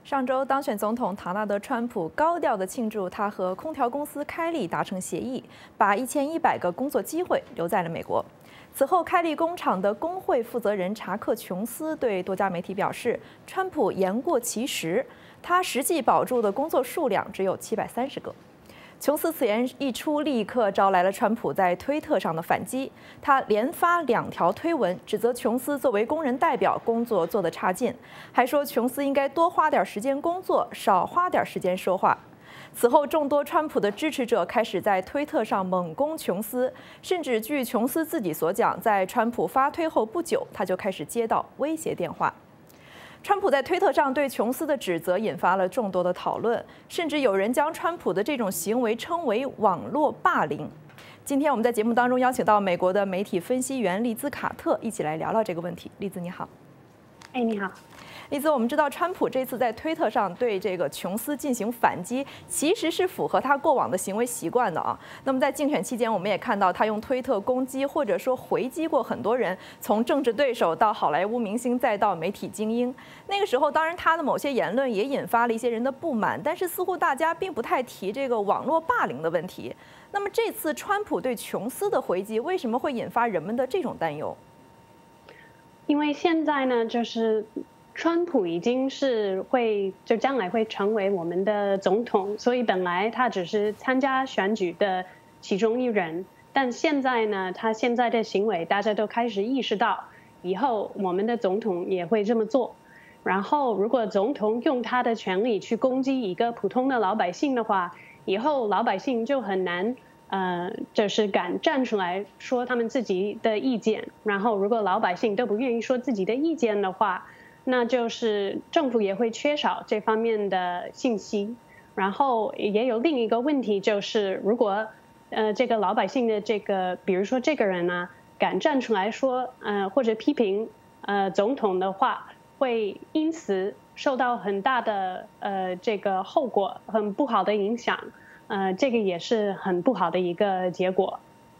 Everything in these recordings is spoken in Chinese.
上周当选总统唐纳德·川普高调地庆祝他和空调公司开利达成协议，把1100个工作机会留在了美国。此后，开利工厂的工会负责人查克·琼斯对多家媒体表示，川普言过其实，他实际保住的工作数量只有730个。琼斯此言一出，立刻招来了川普在推特上的反击。他连发2条推文，指责琼斯作为工人代表工作做得差劲，还说琼斯应该多花点时间工作，少花点时间说话。此后，众多川普的支持者开始在推特上猛攻琼斯，甚至据琼斯自己所讲，在川普发推后不久，他就开始接到威胁电话。川普在推特上对琼斯的指责引发了众多的讨论，甚至有人将川普的这种行为称为网络霸凌。今天我们在节目当中邀请到美国的媒体分析员丽兹·卡特一起来聊聊这个问题。丽兹，你好。 你好。 丽兹，我们知道川普这次在推特上对这个琼斯进行反击，其实是符合他过往的行为习惯的啊。那么在竞选期间，我们也看到他用推特攻击或者说回击过很多人，从政治对手到好莱坞明星，再到媒体精英。那个时候，当然他的某些言论也引发了一些人的不满，但是似乎大家并不太提这个网络霸凌的问题。那么这次川普对琼斯的回击，为什么会引发人们的这种担忧？ 因为现在呢，就是川普已经是就将来会成为我们的总统，所以本来他只是参加选举的其中一人，但现在呢，他现在的行为大家都开始意识到，以后我们的总统也会这么做。然后，如果总统用他的权力去攻击一个普通的老百姓的话，以后老百姓就很难就是敢站出来说他们自己的意见。然后，如果老百姓都不愿意说自己的意见的话，那就是政府也会缺少这方面的信息。然后也有另一个问题，就是如果这个老百姓的比如说这个人呢，敢站出来说或者批评总统的话，会因此受到很大的这个后果，很不好的影响。这个也是很不好的一个结果。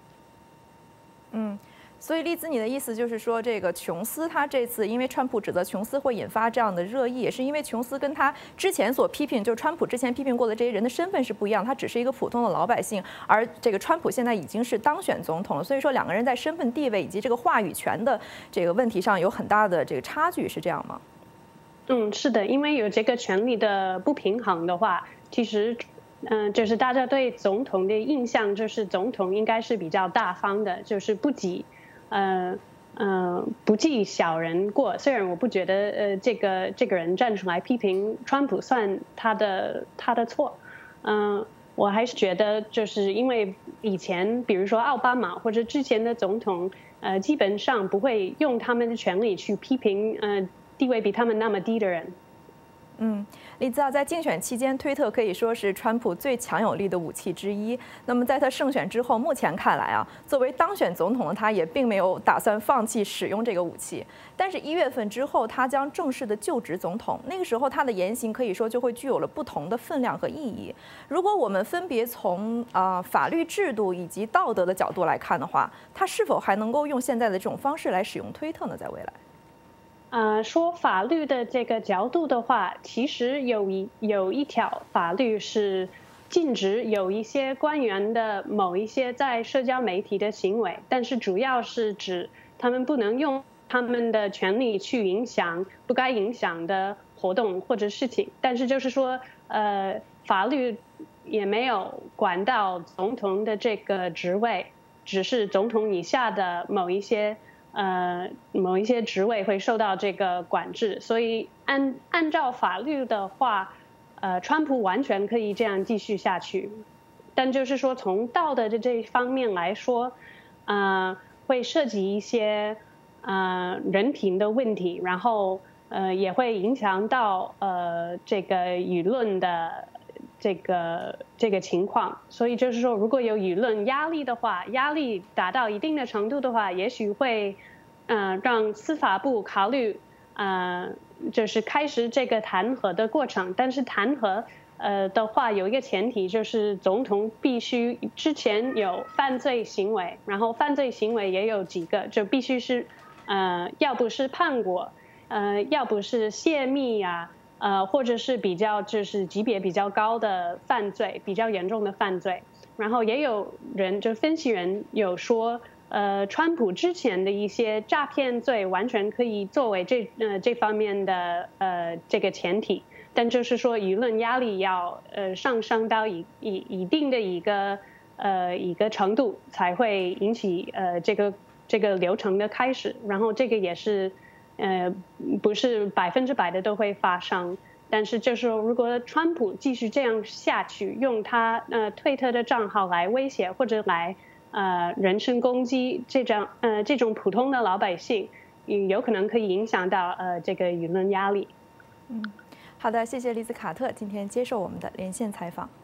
所以丽兹，你的意思就是说，这个琼斯他这次因为川普指责琼斯会引发这样的热议，也是因为琼斯跟他之前所批评，就是川普之前批评过的这些人的身份是不一样，他只是一个普通的老百姓，而这个川普现在已经是当选总统了，所以说两个人在身份地位以及这个话语权的这个问题上有很大的这个差距，是这样吗？ 是的，因为有这个权力的不平衡的话，其实就是大家对总统的印象就是总统应该是比较大方的，就是不计小人过。虽然我不觉得这个人站出来批评川普算他的错，我还是觉得就是因为以前比如说奥巴马或者之前的总统基本上不会用他们的权力去批评地位比他们那么低的人。 丽兹啊，在竞选期间，推特可以说是川普最强有力的武器之一。那么在他胜选之后，目前看来啊，作为当选总统的他也并没有打算放弃使用这个武器。但是1月份之后，他将正式的就职总统，那个时候他的言行可以说就会具有了不同的分量和意义。如果我们分别从法律制度以及道德的角度来看的话，他是否还能够用现在的这种方式来使用推特呢？在未来？ 说法律的这个角度的话，其实有一条法律是禁止有一些官员的某一些在社交媒体的行为，但是主要是指他们不能用他们的权利去影响不该影响的活动或者事情。但是就是说，法律也没有管到总统的这个职位，只是总统以下的某一些职位会受到这个管制。所以按照法律的话，川普完全可以这样继续下去。但就是说从道德的这一方面来说，会涉及一些人品的问题，然后也会影响到这个舆论的这个情况。所以就是说，如果有舆论压力的话，压力达到一定的程度的话，也许会让司法部考虑就是开始这个弹劾的过程。但是弹劾的话有一个前提，就是总统必须之前有犯罪行为，然后犯罪行为也有几个，就必须是要不是叛国，要不是泄密呀， 或者是比较就是级别比较高的犯罪，比较严重的犯罪。然后也有人就分析人有说，川普之前的一些诈骗罪完全可以作为这方面的这个前提，但就是说舆论压力要上升到一定的一个程度，才会引起这个流程的开始。然后这个也是不是100%的都会发生。但是就是说，如果川普继续这样下去，用他推特的账号来威胁或者来人身攻击这种普通的老百姓，有可能可以影响到这个舆论压力。 好的，谢谢丽兹卡特今天接受我们的连线采访。